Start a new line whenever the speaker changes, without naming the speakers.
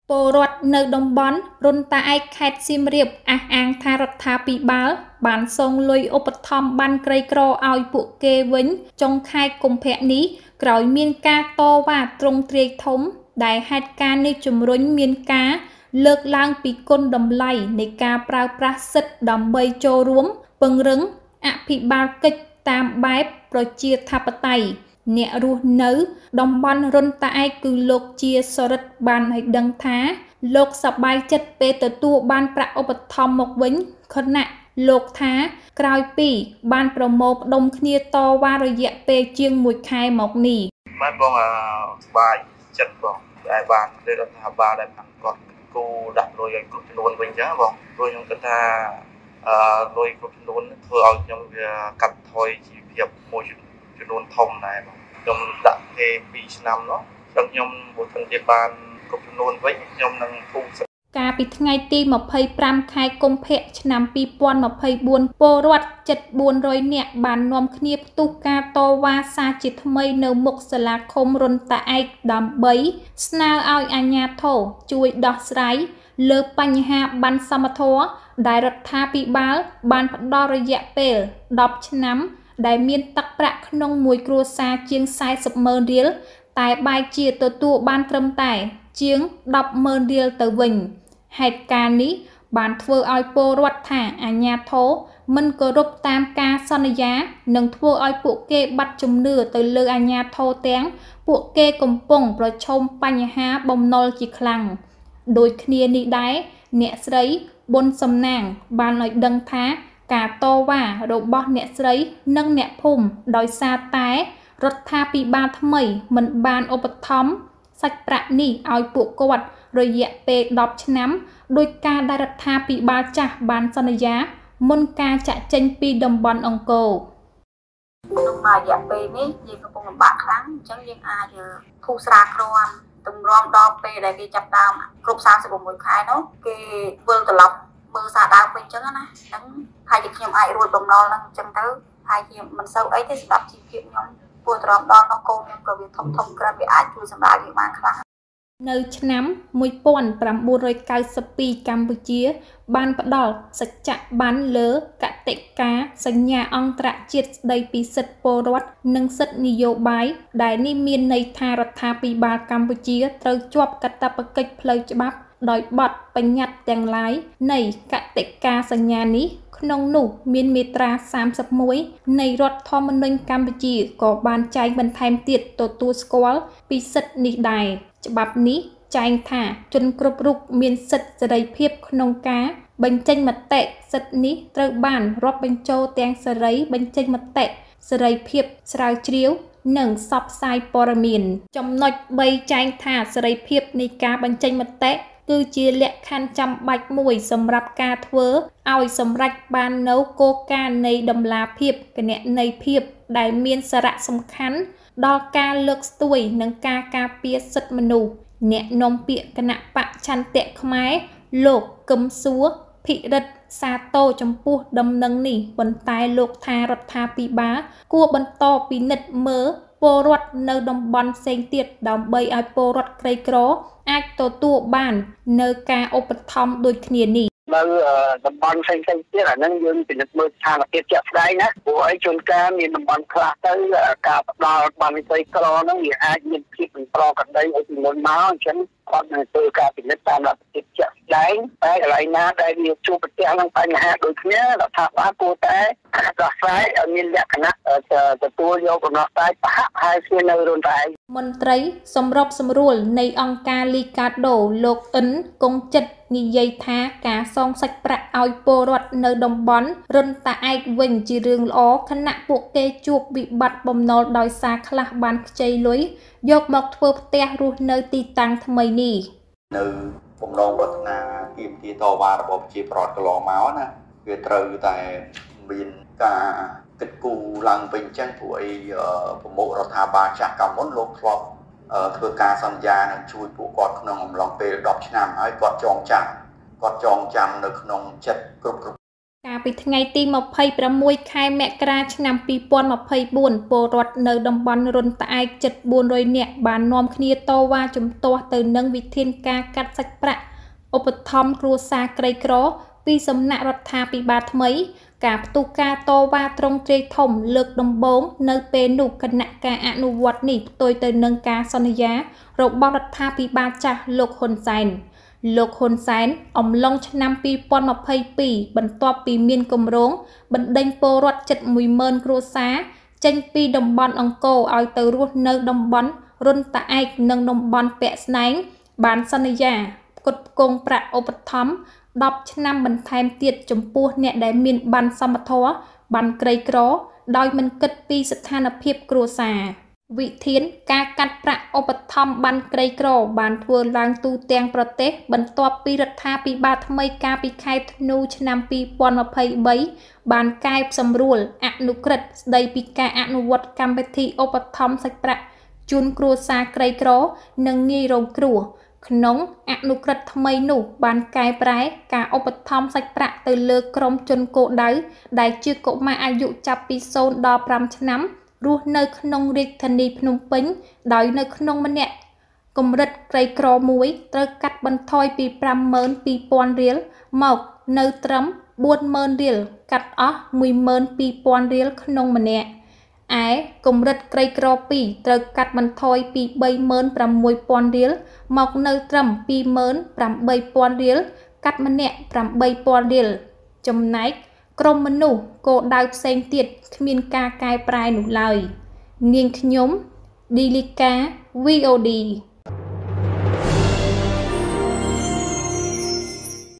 Bồ rọt nơi đồng bón, rôn ta ai khét xiêm riệp, áng tha rọt tha bị báo, bản sông lùi ốp thom ban cây cro ao bộ kê vĩnh, trong khai cùng phẹ ní, cõi miên ca to và trung triệt thống, đại hạt ca ni chùm rốn miên ca, lược lang bị côn đầm lầy, nê ca prao pra sít đầm bay trô ruống, bừng rứng, bị bao kích tam bái, rồi chia thạp tay. Nẹ ru nấu, đồng bón rôn ta ai cứ lục chia sơ rít bàn hay đăng thá, lục sập bài chất bê tờ tu ban pra ốp thom mộc vĩnh, khôn nạ, lục thá, kroi pi, ban pro mộc đông khnia to và rồi dẹ bê chiêng mùi khai mộc nì.
Mắt bông bài chất bông, đại bàn, đây là thả bà đại bàn còn cô đặt lôi cái cục nôn vĩnh giá bông, rồi chúng ta lôi cục nôn thừa ở trong cắt thôi chỉ việc môi trường nôn thông này trong đặt thêm 2 năm đó trong nhom một phần địa bàn cục nôn với nhom năng thu
Cả bị ngày ti một phây pram khai công phệ năm pi pon một phây buồn po rọt chật buồn rồi nẹ bàn nôm khniệp tu ca to wa sa chít mây nơ mục sờ lạc không run ta ai đầm bấy snao ao nhà thổ chui đọt sái lơ panh ha ban samatho đại rọt tha pi báo ban phật đo rồi dẹ pèl đọc năm đại miên tắc bạc nông mùi cua sa chiêng sai sập mơ riel tại bài chia tờ tu ban trâm tài chiếng đọc mơ riel tờ vinh hạt ca ní bàn thưa oi po rọt thả nhà thố mình cơ rụp tam ca son giá nâng thưa oi bộ kê bắt chùm nửa từ lơ nhà thô tiếng bộ kê cùng pùng rồi trông panh há bông nol chỉ khlang đôi khnia ní đáy nẹ sấy bôn sầm nàng bàn nói đăng thá cả to và độ bọt nẹ sấy nâng nẹ phùm đòi xa tái rọt tha pi ba thâm mẩy mình bàn ốp thóm sạch bạc ní oi bộ quạt rồi dẹ bê đọc năm đôi ca đa đặt tha bị ba chả bán sân giá môn ca chạy tranh pi đồng bọn ông cổ
lúc mà dẹ bê ní gì có cùng bạc kháng chẳng riêng ai giờ thu xa kroan từng rom đo bê để cái chập đào group sao sẽ cùng một khai nó cái vương từ lọc mưa xa đào bên chân á chẳng hai dịch nhầm ai rồi bầm no lăng chân tới hai dịch mình sâu ấy thì đọc chi kiện nhom vừa từ rom đo nó cô nhom cầu việc thông thông ra bị ai chui xong đại bị mang kháng
nơi năm mùi pon pram bùi rồi cao spi Campuchia ban bắt đỏ sạch chạ bán lớ cả tệ cá sành nhà ông trạ chiết đầy pi sật po rốt nâng sật niyo bái đại ni miênនៃថារដ្ឋាភិបាលកម្ពុជាត្រូវជាប់កាតព្វកិច្ចផ្លូវច្បាប់ដោយបទបញ្ញត្តិទាំងឡាយនៃកតិកាសញ្ញានេះក្នុងនោះមានមាត្រា31នៃរដ្ឋធម្មនុញ្ញកម្ពុជាក៏បានចែងបន្ថែមទៀតទទួលស្គាល់ពីសិទ្ធិនេះដែរច្បាប់នេះចែងថាជនគ្រប់រូបមានសិទ្ធិសេរីភាពក្នុងការបញ្ចេញមតិសិទ្ធិនេះត្រូវបានរាប់បញ្ចូលទាំងសេរីបញ្ចេញមតិសេរីភាពស្រាវជ្រាវនិងផ្សព្វផ្សាយព័ត៌មានចំណុច3ចែងថាសេរីភាពនៃការបញ្ចេញមតិគឺជាលក្ខខណ្ឌចាំបាច់មួយសម្រាប់ការធ្វើឲ្យសម្រេចបាននូវគោលការណ៍នៃតម្លាភាពគណនេយ្យភាពដែលមានសារៈសំខាន់ដល់ការលើកស្ទួយនិងការការពារសិទ្ធិមនុស្សអ្នកនាំពាក្យគណៈបច្ឆន្ទៈខ្មែរលោកកឹមសួរភិរិទ្ធសាទរចំពោះដំណឹងនេះប៉ុន្តែលោកថារដ្ឋាភិបាលគួរបន្តពិនិត្យមើលពលរដ្ឋនៅតំបន់ផ្សេងទៀតដើម្បីឲ្យពលរដ្ឋក្រីក្រអាចទទួលបាននៅការឧបត្ថម្ភដូចគ្នានេះ
នៅតំបន់ផ្សេងៗទៀតអាហ្នឹងយើងពិនិត្យមើលស្ថានភាពជាក់ស្ដែងណាព្រោះអីជួនកាលមានតំបន់ខ្លះទៅការផ្ដល់បានវិស័យក្រហ្នឹងវាអាចមានភាពមិនប្រក្រតីឲ្យពីមុនមកអញ្ចឹងគាត់នឹងធ្វើការពិនិត្យតាមលទ្ធភាពជាក់ស្ដែងតែកន្លែងណាដែលវាជួបប្រទះនឹងបញ្ហាដូចគ្នារដ្ឋាភិបាលគួរតែដោះស្រាយឲ្យមានលក្ខណៈទទួលយកដំណោះស្រាយប្រហាក់ហើយស្មាននៅរុនតែ
មន្ត្រីសម្របសម្រួលនៃអង្គការលីកាដូលោកអិនគង់ចិត្តនិយាយថាការសងសាច់ប្រាក់ឲ្យពលរដ្ឋនៅតំបន់រុនតាឯកវិញជារឿងល្អខណៈពួកគេជួបវិបត្តិបំណុលដោយសារខ្លះបានខ្ចីលុយយកមកធ្វើផ្ទះរស់នៅទីតាំងថ្មីនេះ
នៅបំណងប្រាថ្នាទាមទារតវ៉ារបស់ប្រជាប្រដ្ឋកន្លងមកណាវាត្រូវតែមានការគិតគូរឡើងវិញចឹងព្រោះអីប្រមុខរដ្ឋាភិបាលចាស់កាលមុនលោកធ្លាប់ធ្វើការសន្យានឹងជួយពួកគាត់ក្នុងអំឡុងពេល10ឆ្នាំហើយគាត់ចងចាំនៅក្នុងចិត្តគ្រប់
កាលពីថ្ងៃទី26 ខែមករាឆ្នាំ2024ពលរដ្ឋនៅតំបន់រុនត្អែកជិត400នាក់បាននាំគ្នាតវ៉ាជំទាស់ទៅនឹងវិធានការកាត់សាច់ប្រាក់ឧបត្ថម្ភគ្រួសារក្រីក្រពីសំណាក់រដ្ឋាភិបាលថ្មីការផ្ទុះការតវ៉ាត្រង់ទ្រាយធំលើកដំបូងនៅពេលនោះគណៈការអនុវត្តនេះផ្ទុយទៅនឹងការសន្យារបស់រដ្ឋាភិបាលចាស់លោកហ៊ុនសែនអំឡុងឆ្នាំ2022បន្ទាប់ពីមានគម្រោងបណ្ដេញពលរដ្ឋជិត 10000 គ្រួសារចេញពីតំបន់អង្គរឲ្យទៅរស់នៅតំបន់រុនត្អែកនិងតំបន់ពាក់ស្នែងបានសន្យាផ្គត់ផ្គង់ប្រាក់ឧបត្ថម្ភ10 ឆ្នាំបន្ថែមទៀតចំពោះអ្នកដែលមានប័ណ្ណសមធម៌ប័ណ្ណក្រីក្រដោយមិនគិតពីស្ថានភាពគ្រួសារវិធានការកាត់ប្រាក់ឧបត្ថម្ភប័ណ្ណក្រីក្របានធ្វើឡើងទូទាំងប្រទេសបន្ទាប់ពីរដ្ឋាភិបាលថ្មីកាលពីខែធ្នូឆ្នាំ2023បានកែសម្រួលអនុក្រឹត្យស្ដីពីការអនុវត្តកម្មវិធីឧបត្ថម្ភសាច់ប្រាក់ជូនគ្រួសារក្រីក្រនិងងាយរងគ្រោះក្នុងអនុក្រឹត្យថ្មីនោះបានកែប្រែការឧបត្ថម្ភសាច់ប្រាក់ទៅលើក្រុមជនគោលដៅដែលជាកុមារអាយុចាប់ពី0 ដល់ 5 ឆ្នាំរស់នៅក្នុងរាជធានីភ្នំពេញដោយនៅក្នុងម្នាក់កម្រិតក្រីក្រមួយត្រូវកាត់បន្ថយពី 52,000 រៀលមកនៅត្រឹម 40,000 រៀលកាត់អស់ 12,000 រៀលក្នុងម្នាក់ឯកម្រិតក្រីក្រ2ត្រូវកាត់បន្ថយពី 36,000 រៀលមកនៅត្រឹម 28,000 រៀលកាត់ម្នាក់ 8,000 រៀលចំណែកក្រុមមនុស្សគោលដៅផ្សេងទៀតគ្មានការកែប្រែនោះឡើយនាងខ្ញុំឌីលីកា VOD